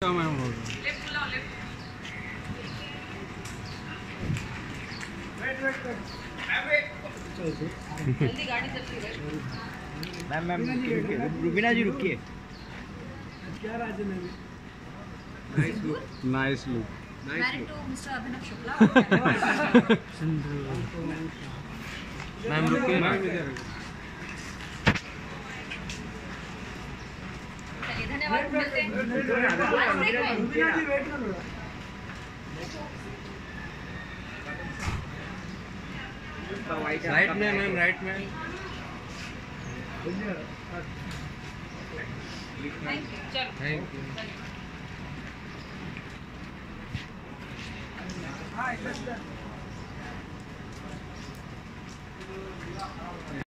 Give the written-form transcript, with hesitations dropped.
Ma'am जल्दी गाड़ी चलती है मैम रुबीना जी रुकिए। क्या राजन है? Nice look. Married to mister Abhinav Shukla. Ma'am रुकिए ना। चलिए धन्यवाद, मिलते हैं। राइट में मैम, राइट में। Thank you. चलो थैंक यू।